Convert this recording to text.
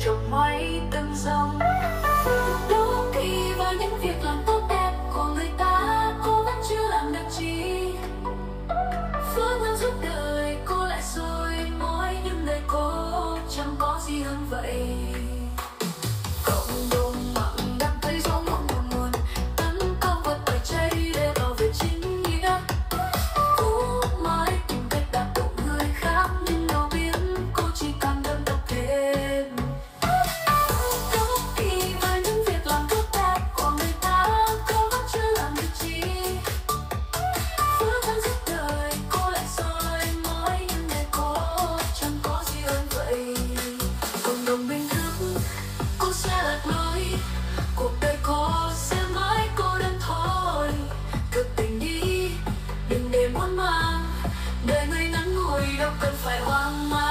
trong mây từng dòng. Đố kỵ vào những việc làm tốt đẹp của người ta, cô vẫn chưa làm được chi. Phước luôn giúp đời cô lại soi mói, nhưng đời cô chẳng có gì hơn vậy. Cộng đồng mạng đang thấy gió ngọn nguồn tấn công vật bởi cháy để bảo vệ chính nghĩa. Cô mãi tìm cách đạp đổ người khác, nhưng đâu biết cô chỉ càng đơn độc thêm. Đố kỵ với những việc làm tốt đẹp của người ta, cô vẫn chưa làm được chi. Phước vẫn giúp đời cô lại soi mói, nhưng đời cô chẳng có gì hơn vậy. Cộng đồng bình thường cô sẽ lạc lối, cuộc đời cô sẽ mãi cô đơn thôi. Thức tỉnh đi, đừng để muộn màng, đời người ngắn ngủi đâu cần phải hoang mang.